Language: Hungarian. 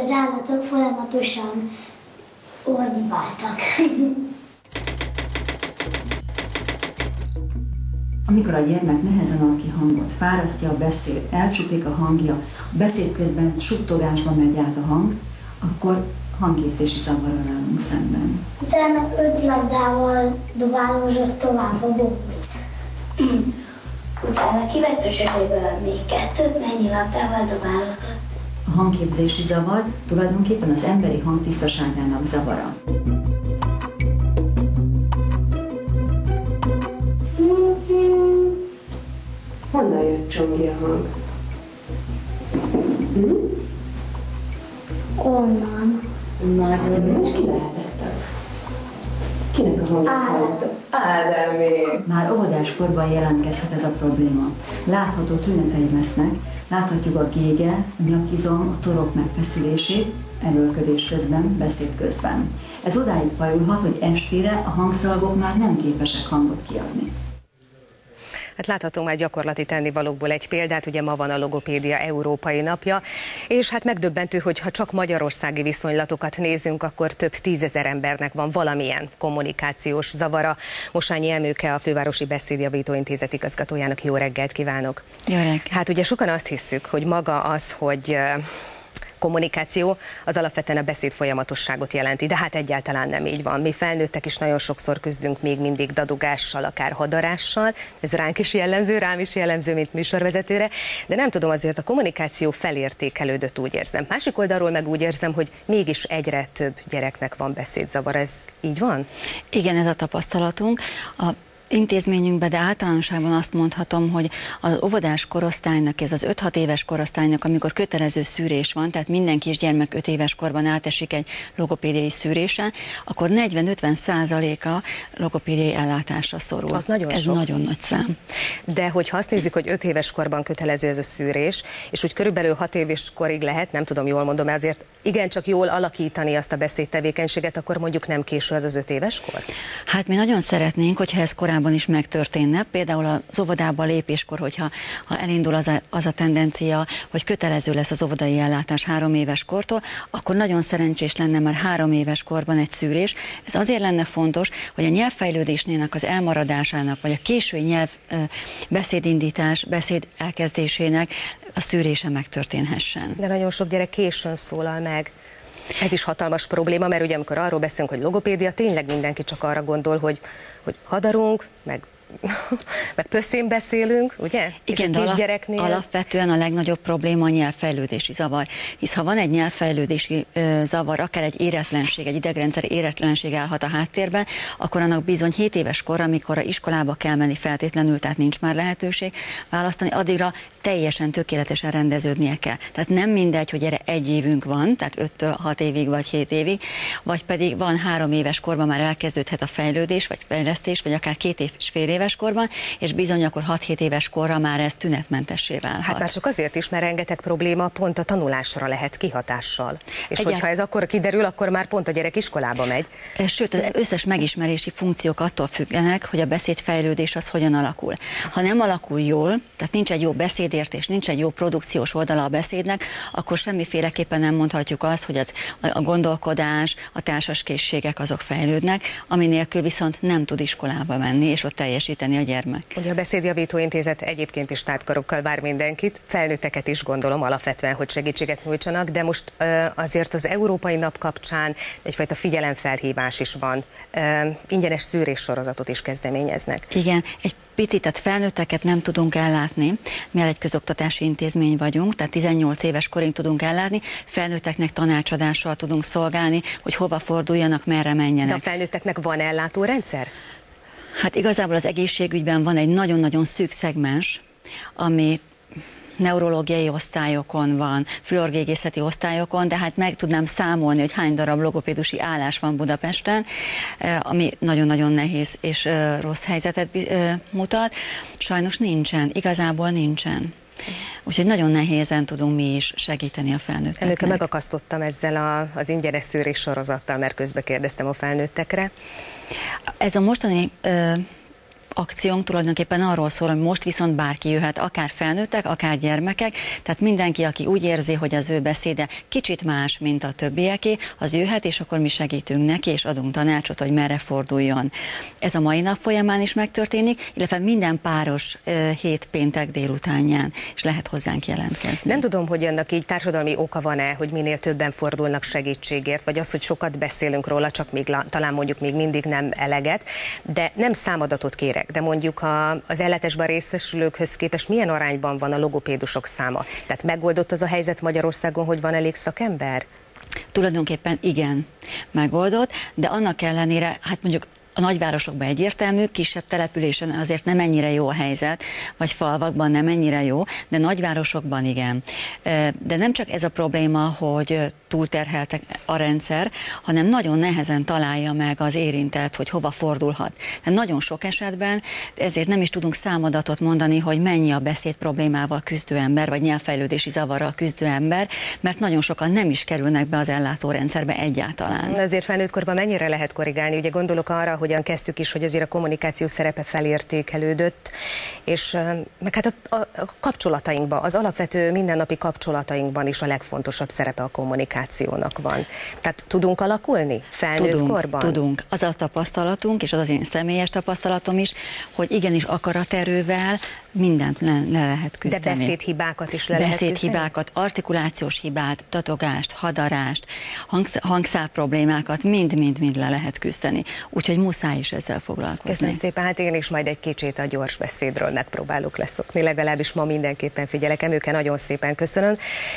az állatok folyamatosan ordibáltak. Amikor a gyermek nehezen ad ki hangot, fárasztja a beszéd, elcsupik a hangja, a beszéd közben suttogásban megy át a hang, akkor hangképzési zavarral állunk szemben. Utána 5 labdával dobálózott tovább a bohóc. Utána kivett a zsebéből még 2, mennyi labdával dobálózott. A hangképzési zavar tulajdonképpen az emberi hang tisztaságának zavara. Honnan jött Csongi a hang? Onnan. És ki lehetett az? Kinek a hangot hallottak? Ádámé! Már óvodáskorban jelentkezhet ez a probléma. Látható tünetei lesznek, láthatjuk a gége, a nyakizom, a torok megfeszülését, erőlködés közben, beszéd közben. Ez odáig fajulhat, hogy estére a hangszalagok már nem képesek hangot kiadni. Hát láthatunk már gyakorlati tennivalókból egy példát, ugye ma van a Logopédia Európai Napja, és hát megdöbbentő, hogy ha csak magyarországi viszonylatokat nézünk, akkor több 10 000 embernek van valamilyen kommunikációs zavara. Mosányi Emőke, a Fővárosi Beszédjavító Intézet igazgatójának jó reggelt kívánok! Jó reggelt! Hát ugye sokan azt hisszük, hogy maga az, hogy kommunikáció az alapvetően a beszéd folyamatosságot jelenti, de hát egyáltalán nem így van. Mi felnőttek is nagyon sokszor küzdünk még mindig dadugással, akár hadarással. Ez ránk is jellemző, rám is jellemző, mint műsorvezetőre, de nem tudom, azért a kommunikáció felértékelődött, úgy érzem. Másik oldalról meg úgy érzem, hogy mégis egyre több gyereknek van beszédzavar. Ez így van? Igen, ez a tapasztalatunk. A intézményünkben, de általánosságban azt mondhatom, hogy az óvodás korosztálynak, ez az 5-6 éves korosztálynak, amikor kötelező szűrés van, tehát minden kisgyermek 5 éves korban átesik egy logopédiai szűrésen, akkor 40-50%-a logopédiai ellátásra szorul. Az nagyon ez sok. nagyon nagy szám. De hogyha azt nézzük, hogy 5 éves korban kötelező ez a szűrés, és úgy körülbelül 6 éves korig lehet, nem tudom, jól mondom, ezért igencsak jól alakítani azt a beszédtevékenységet, akkor mondjuk nem késő az 5 éves kor? Hát mi nagyon szeretnénk, hogyha ez korábban is megtörténne. Például az óvodába lépéskor, hogyha elindul az a tendencia, hogy kötelező lesz az óvodai ellátás 3 éves kortól, akkor nagyon szerencsés lenne már 3 éves korban egy szűrés. Ez azért lenne fontos, hogy a nyelvfejlődésnének az elmaradásának, vagy a késői beszédindítás, beszéd elkezdésének a szűrése megtörténhessen. De nagyon sok gyerek későn szólal meg. Ez is hatalmas probléma, mert ugye amikor arról beszélünk, hogy logopédia, tényleg mindenki csak arra gondol, hogy hadarunk, meg pösszén beszélünk, ugye? Igen, és a alapvetően a legnagyobb probléma a nyelvfejlődési zavar. Hisz ha van egy nyelvfejlődési zavar, akár egy éretlenség, egy idegrendszer éretlenség állhat a háttérben, akkor annak bizony 7 éves kor, amikor a iskolába kell menni feltétlenül, tehát nincs már lehetőség választani, addigra teljesen tökéletesen rendeződnie kell. Tehát nem mindegy, hogy erre 1 évünk van, tehát 5-től 6 évig vagy 7 évig, vagy pedig van 3 éves korban már elkezdődhet a fejlődés, vagy fejlesztés, vagy akár 2,5 éves korban, és bizony akkor 6-7 éves korra már ez tünetmentessé válhat. Hát már csak azért is, mert rengeteg probléma pont a tanulásra lehet kihatással. És hogyha ez akkor kiderül, akkor már pont a gyerek iskolába megy. Sőt, az összes megismerési funkciók attól függenek, hogy a beszédfejlődés az hogyan alakul. Ha nem alakul jól, tehát nincs egy jó beszédértés, nincs egy jó produkciós oldala a beszédnek, akkor semmiféleképpen nem mondhatjuk azt, hogy a gondolkodás, a társaskészségek azok fejlődnek, ami nélkül viszont nem tud iskolába menni, és ott teljesíteni a gyermek. Ugye a Beszédjavító Intézet egyébként is tártkarokkal vár mindenkit, felnőtteket is gondolom alapvetően, hogy segítséget nyújtsanak, de most azért az Európai Nap kapcsán egyfajta figyelemfelhívás is van. Ingyenes szűrés sorozatot is kezdeményeznek. Igen, egy picit, tehát felnőtteket nem tudunk ellátni, mivel egy közoktatási intézmény vagyunk, tehát 18 éves korig tudunk ellátni, felnőtteknek tanácsadással tudunk szolgálni, hogy hova forduljanak, merre menjenek. De a felnőtteknek van ellátórendszer? Hát igazából az egészségügyben van egy nagyon-nagyon szűk szegmens, ami neurológiai osztályokon van, fülorgégészeti osztályokon, de hát meg tudnám számolni, hogy hány darab logopédusi állás van Budapesten, ami nagyon-nagyon nehéz és rossz helyzetet mutat. Sajnos nincsen, igazából nincsen. Úgyhogy nagyon nehézen tudunk mi is segíteni a felnőtteknek. Előtte megakasztottam ezzel az ingyenes szűrés sorozattal, mert közbe kérdeztem a felnőttekre. Ez a mostani akciónk tulajdonképpen arról szól, hogy most viszont bárki jöhet, akár felnőttek, akár gyermekek, tehát mindenki, aki úgy érzi, hogy az ő beszéde kicsit más, mint a többieké, az jöhet, és akkor mi segítünk neki, és adunk tanácsot, hogy merre forduljon. Ez a mai nap folyamán is megtörténik, illetve minden páros hét péntek délutánján, és lehet hozzánk jelentkezni. Nem tudom, hogy ennek így társadalmi oka van-e, hogy minél többen fordulnak segítségért, vagy az, hogy sokat beszélünk róla, csak még talán mondjuk még mindig nem eleget, de nem számadatot kérek, de mondjuk az ellátásban részesülőkhöz képest milyen arányban van a logopédusok száma? Tehát megoldott az a helyzet Magyarországon, hogy van elég szakember? Tulajdonképpen igen, megoldott, de annak ellenére, hát mondjuk a nagyvárosokban egyértelmű, kisebb településen azért nem ennyire jó a helyzet, vagy falvakban nem ennyire jó, de nagyvárosokban igen. De nem csak ez a probléma, hogy túlterheltek a rendszer, hanem nagyon nehezen találja meg az érintett, hogy hova fordulhat. De nagyon sok esetben, ezért nem is tudunk számadatot mondani, hogy mennyi a beszéd problémával küzdő ember, vagy nyelvfejlődési zavarral küzdő ember, mert nagyon sokan nem is kerülnek be az ellátórendszerbe egyáltalán. Azért felnőttkorban mennyire lehet korrigálni? Ugye gondolok arra, hogyan kezdtük is, hogy azért a kommunikáció szerepe felértékelődött, és meg hát a kapcsolatainkban, az alapvető mindennapi kapcsolatainkban is a legfontosabb szerepe a kommunikációnak van. Tehát tudunk alakulni felnőtt korban? Tudunk. Az a tapasztalatunk, és az én személyes tapasztalatom is, hogy igenis akaraterővel mindent le lehet küzdeni. De beszédhibákat is le lehet küzdeni? Beszédhibákat, artikulációs hibát, tatogást, hadarást, hangszál problémákat mind le lehet küzdeni. Úgyhogy muszáj is ezzel foglalkozni. Köszönöm szépen, hát én is majd egy kicsit a gyors beszédről megpróbálok leszokni, legalábbis ma mindenképpen figyelek, Emőke, nagyon szépen köszönöm.